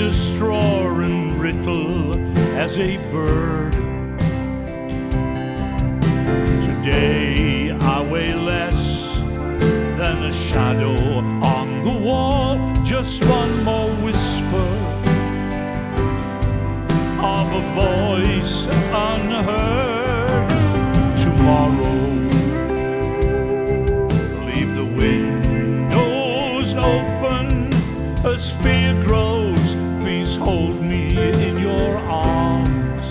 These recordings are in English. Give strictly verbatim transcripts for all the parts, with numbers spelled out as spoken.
as straw and brittle as a bird. Today I weigh less than a shadow on the wall, just one more whisper of a voice unheard. Tomorrow, leave the windows open as fear grows. Please hold me in your arms.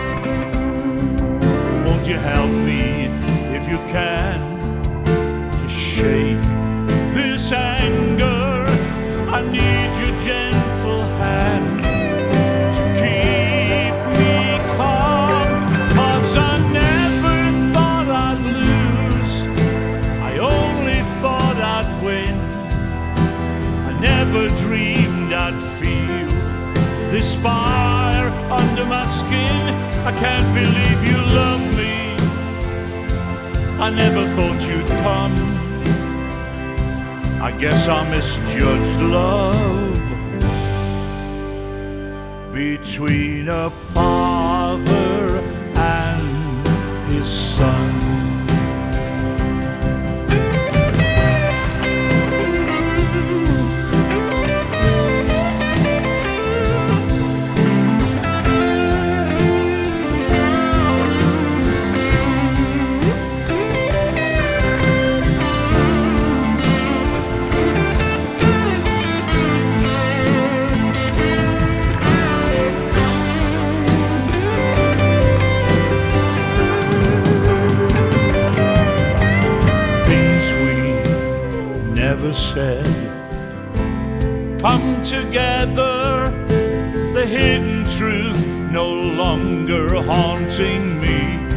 Won't you help me if you can to shake this anger? I need your gentle hand to keep me calm, 'cause I never thought I'd lose, I only thought I'd win. I never dreamed I'd feel this fire under my skin. I can't believe you love me, I never thought you'd come. I guess I misjudged love between a father and his son. Never said come together, the hidden truth no longer haunting me.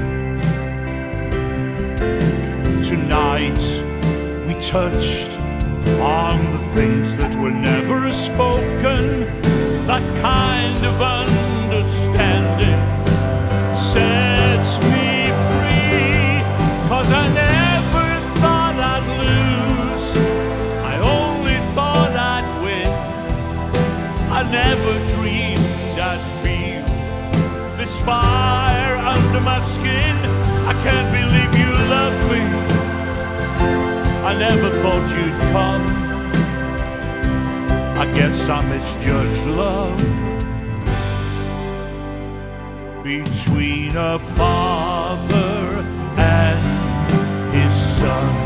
Tonight we touched on the things that were never spoken, that kind of understanding sets me free, 'cause I never thought I'd lose, I never dreamed I'd feel this fire under my skin. I can't believe you love me, I never thought you'd come. I guess I misjudged love between a father and his son.